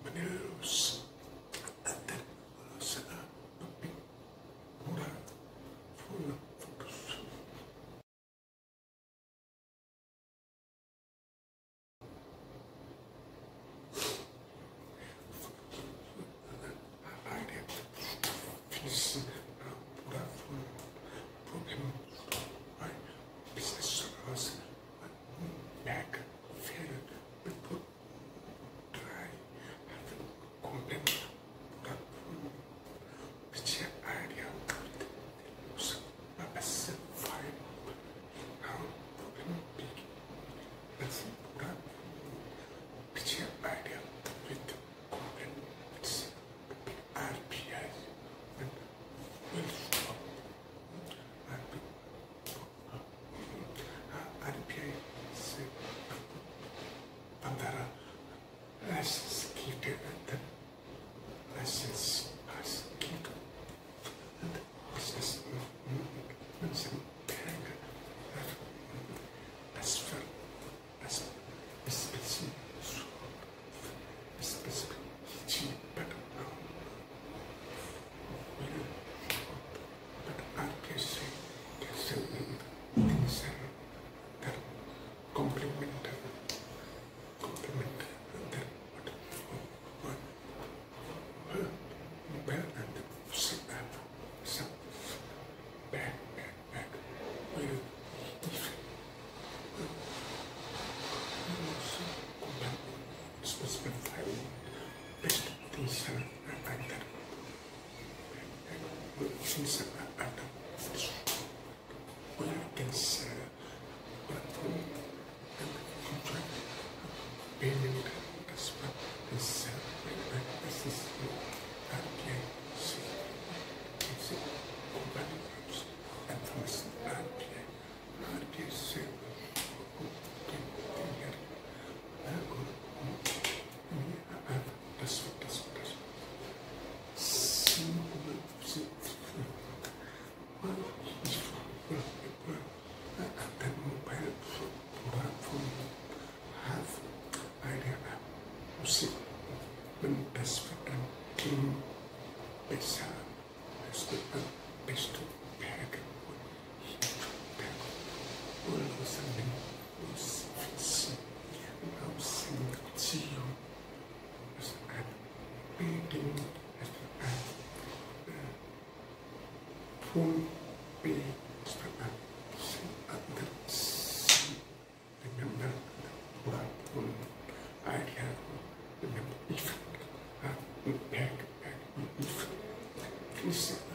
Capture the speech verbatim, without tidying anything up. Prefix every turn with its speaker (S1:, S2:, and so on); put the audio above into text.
S1: menulis dan usaha lebih murah full fokus. Idea finish murah full problem by business owners back failed report try having complaint murah full which idea was a best file now problem big that's murah which idea with complaint it's R P I and will stop R P I से पंद्रह license Kite and license has Kite and business mention bank as for as especially especially cheap but now but R P I say things are that complement complement that what what bad and sit up some back back back will if also complement specify best things are like that things are like that where can say platform and contract payment as well as like this is R P I C it's a company groups and from R P I R P I C okay here I go that's what that's what that's simple well dan mobile platform have idea musik mendasarkan tim besar besar best to pack back urusan dan urusan urusan kecil urusan bidding urusan pun pay urusan under remember walaupun idea remember if back back if this